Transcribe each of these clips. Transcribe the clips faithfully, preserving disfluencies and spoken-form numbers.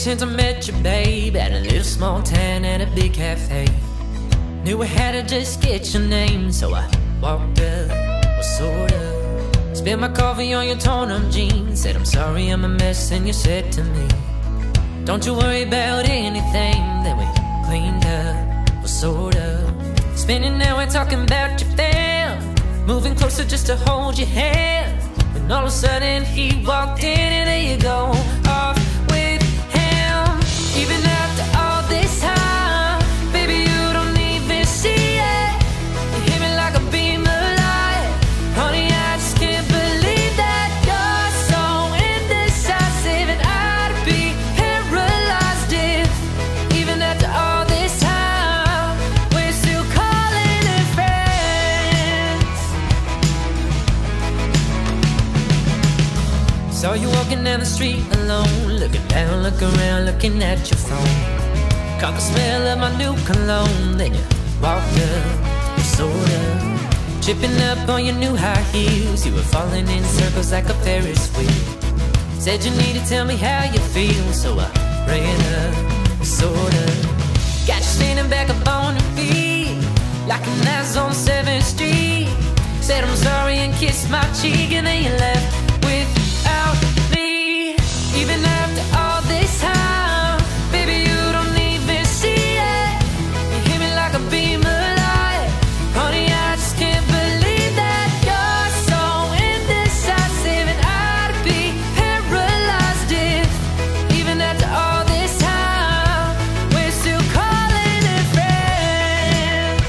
since I met you, babe, at a little small town at a big cafe. Knew I had to just get your name, so I walked up, well, sort of. Spilled my coffee on your torn-up jeans. Said I'm sorry I'm a mess, and you said to me, don't you worry about anything. Then we cleaned up, well, sort of. Spending an hour talking about your fam, moving closer just to hold your hand. When all of a sudden he walked in, and there you go, off with him. Even after all this time, baby, you don't even see it. You hit me like a beam of light. Honey, I just can't believe that you're so indecisive, and I'd be paralyzed if, even after all this time, we're still calling it friends. Saw you walking down the street alone, looking down, look around, looking at your phone. Caught the smell of my new cologne. Then you walked up, sort of, tripping up on your new high heels. You were falling in circles like a Ferris wheel. Said you need to tell me how you feel, so I ran up, sort of. Got you standing back up on your feet, like an ass on seventh street. Said I'm sorry and kissed my cheek, and then you left without me. Even after all this time, baby, you don't even see it. You hit me like a beam of light. Honey, I just can't believe that you're so indecisive, and I'd be paralyzed if, even after all this time, we're still calling it friends.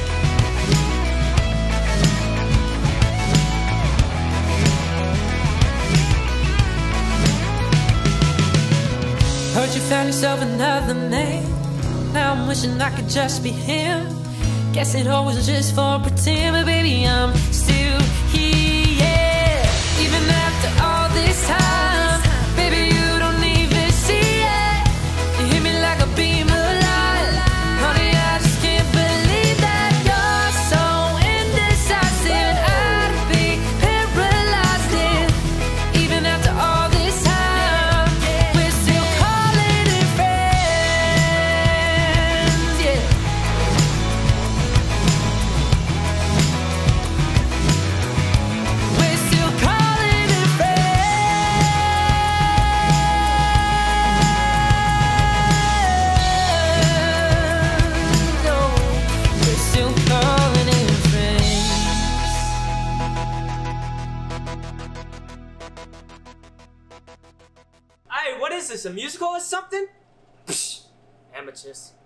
Heard you found yourself another man. Now I'm wishing I could just be him. Guess it all was just for pretend, but baby, I'm still here, yeah. Even after all this time, baby, you don't even see it. You hit me like a beam of light. Honey, I just can't believe that you're so indecisive, and I'd be paralyzed if, even after all this time, we're still calling it friends, yeah. We're still calling it friends. Oh, we're still calling it friends. Hey, what is this, a musical or something? Psh, amateurs.